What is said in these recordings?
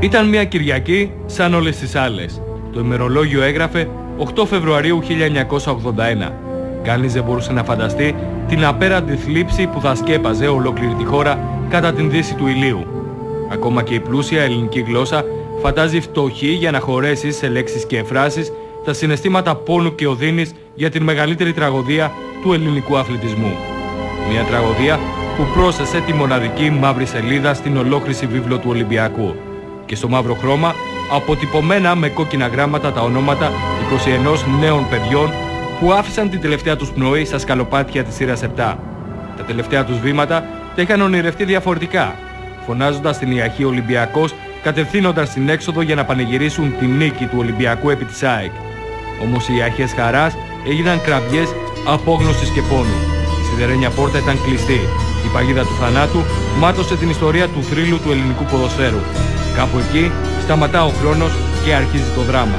Ήταν μια Κυριακή σαν όλες τις άλλες. Το ημερολόγιο έγραφε 8 Φεβρουαρίου 1981. Κανείς δεν μπορούσε να φανταστεί την απέραντη θλίψη που θα σκέπαζε ολόκληρη τη χώρα κατά την δύση του ηλίου. Ακόμα και η πλούσια ελληνική γλώσσα φαντάζει φτωχή για να χωρέσει σε λέξεις και φράσεις τα συναισθήματα πόνου και οδύνης για την μεγαλύτερη τραγωδία του ελληνικού αθλητισμού. Μια τραγωδία που πρόσθεσε τη μοναδική μαύρη σελίδα στην ολόκληρη βίβλο του Ολυμπιακού. Και στο μαύρο χρώμα αποτυπωμένα με κόκκινα γράμματα τα ονόματα 21 νέων παιδιών που άφησαν την τελευταία τους πνοή στα σκαλοπάτια της σειράς 7. Τα τελευταία τους βήματα τα είχαν ονειρευτεί διαφορετικά, φωνάζοντας την Ιαχή Ολυμπιακός, κατευθύνοντας στην έξοδο για να πανηγυρίσουν τη νίκη του Ολυμπιακού επί της ΑΕΚ. Όμως οι Ιαχές χαράς έγιναν κραυγές απόγνωσης και πόνου. Η σιδερένια πόρτα ήταν κλειστή. Η παγίδα του θανάτου μάτωσε την ιστορία του θρύλου του ελληνικού ποδοσφαίρου. Κάπου εκεί σταματά ο χρόνος και αρχίζει το δράμα.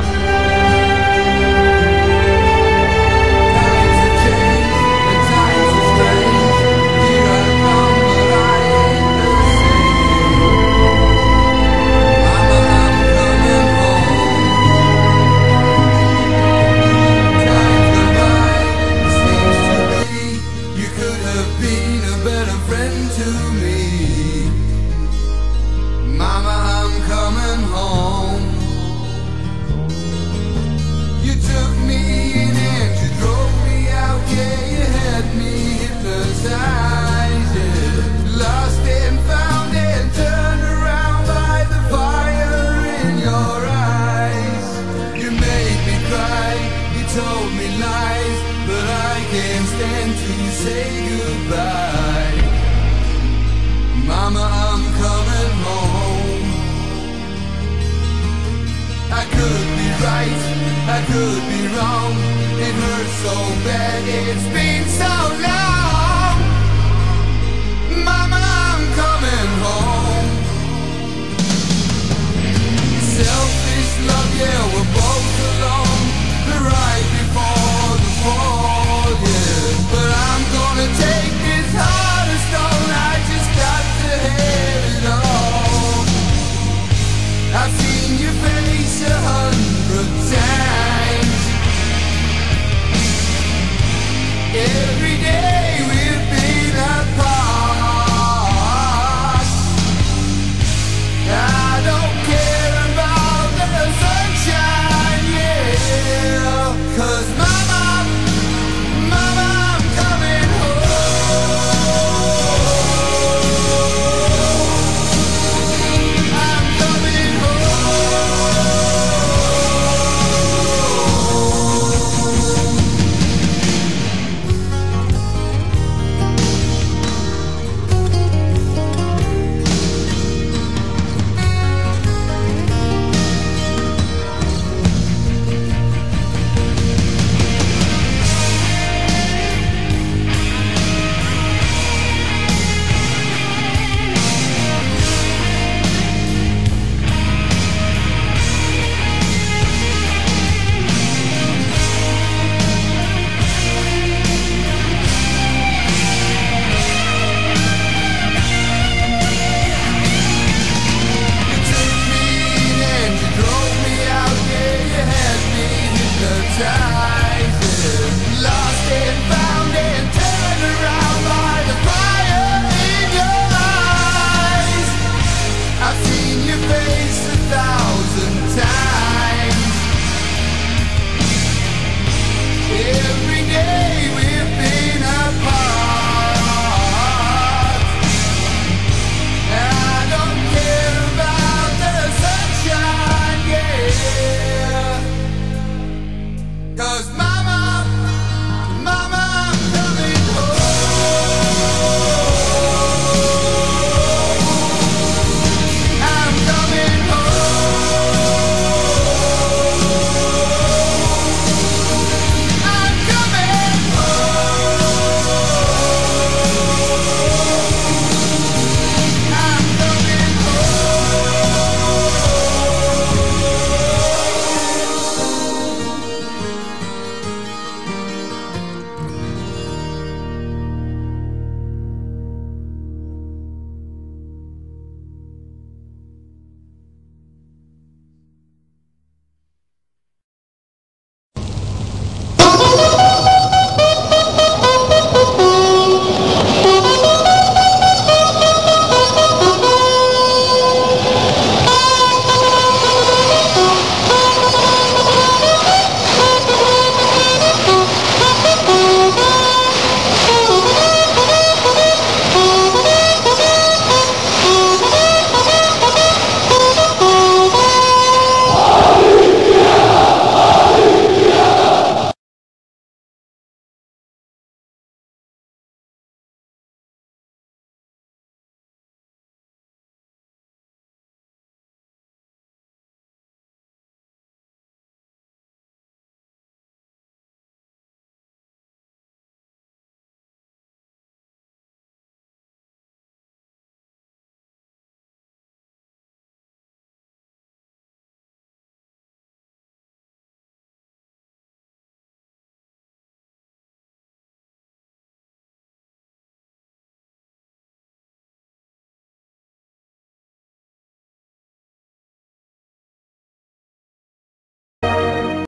I could be wrong. It hurts so bad. It's been so long.